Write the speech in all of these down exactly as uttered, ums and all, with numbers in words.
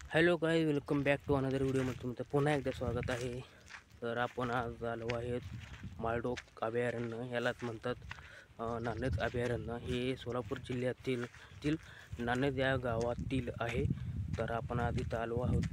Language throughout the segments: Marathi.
Hello guys, welcome back to another व्हिडिओमध्ये तुमचं पुन्हा एकदा स्वागत आहे. तर आपण आज आलो आहेत माळढोक अभयारण्य, यालाच म्हणतात अ, नान्नज अभयारण्य. हे सोलापूर जिल्ह्यातील तील नान्नज या गावातील आहे. तर आपण आज इथं आलो आहोत.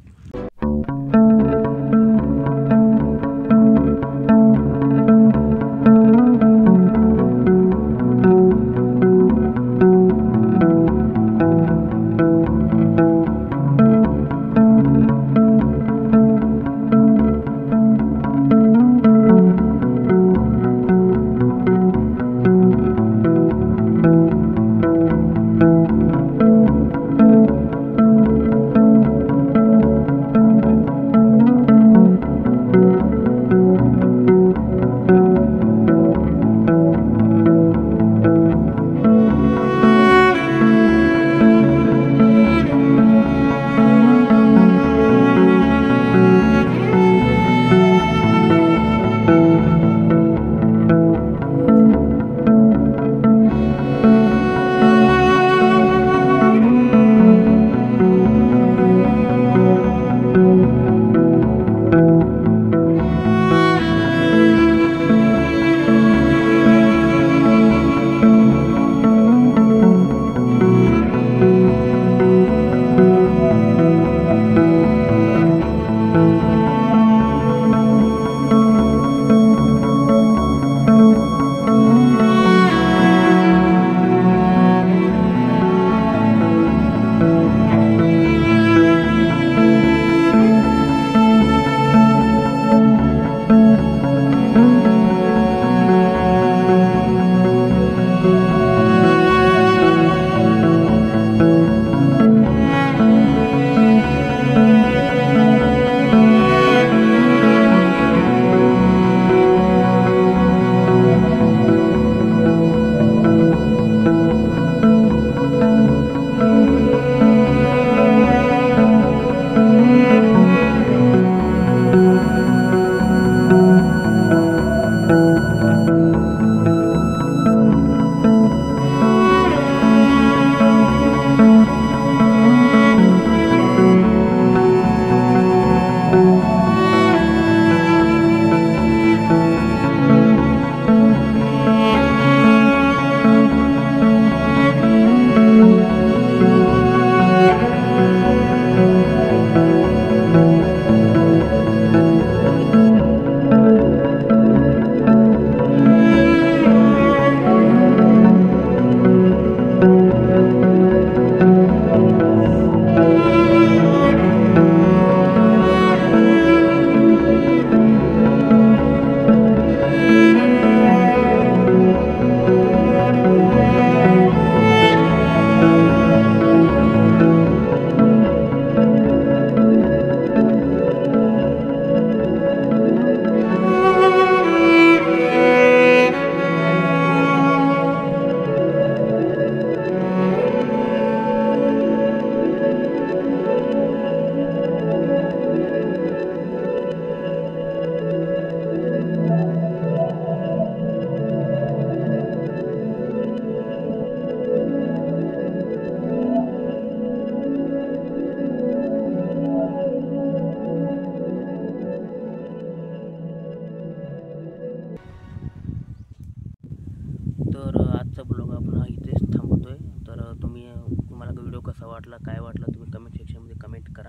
तर आजचा ब्लॉग आपण हा इथेच थांबवतोय. तर तुम्ही तुम्हाला व्हिडिओ कसा वाटला, काय वाटला, तुम्ही कमेंट सेक्शनमध्ये कमेंट करा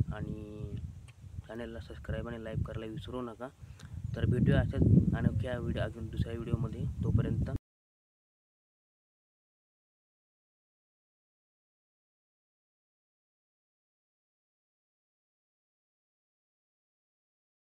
आणि चॅनलला सबस्क्राईब आणि लाईक करायला विसरू नका. तर भेटूया अशाच अनोख्या व्हिडिओ अजून दुसऱ्या व्हिडिओमध्ये. तोपर्यंत